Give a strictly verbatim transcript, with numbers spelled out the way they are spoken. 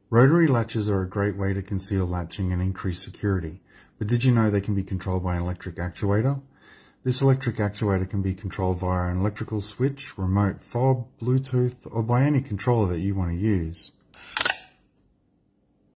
Rotary latches are a great way to conceal latching and increase security, but did you know they can be controlled by an electric actuator? This electric actuator can be controlled via an electrical switch, remote fob, Bluetooth, or by any controller that you want to use.